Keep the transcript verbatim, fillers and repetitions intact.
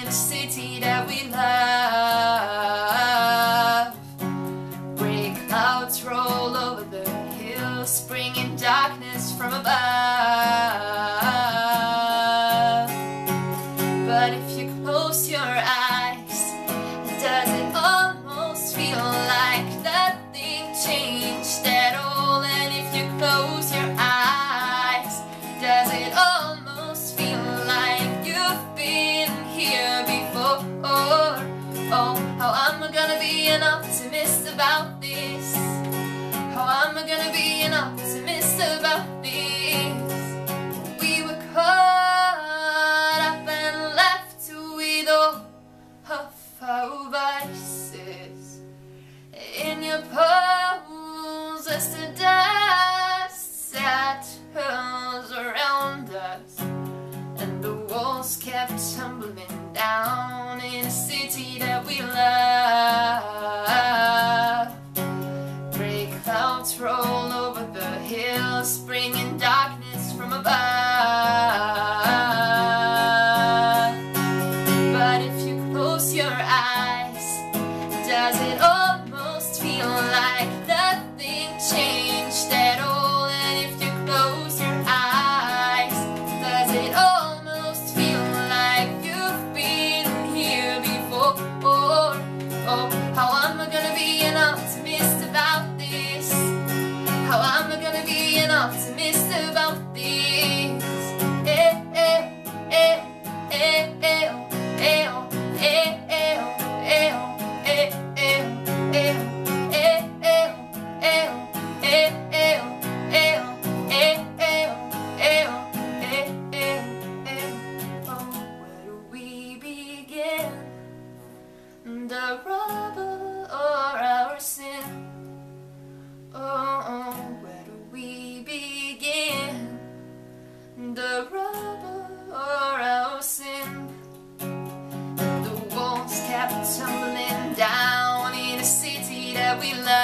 in a city that we love. Gray clouds roll over the hills, bringing darkness from above. But if you close your eyes, does it almost feel like nothing changed at all? And if you close your eyes, does it almost feel like you've been here before? Oh, how am I gonna be an optimist about this? How am I gonna be an optimist about this? We were caught up and left with all of our vices. In your pose as the dust settles around us, and the walls kept tumbling down in a city that we love. Gray clouds roll over the hills, bringing darkness from above. But if you close your eyes, does it almost feel like nothing changed at all? And if you close your eyes, does it almost feel like you've been here before? Oh, how am I gonna be an optimist about this? How am I gonna be an optimist about this? Eh, eh, eh, eh, eh, eh, eh, eh, eh, eh, eh, eh, eh, eh, eh, eh, eh. Oh, where do we begin? The rubble or our sin? Oh, where do we begin? The rubble or our sin? The walls kept tumbling down in a city that we love.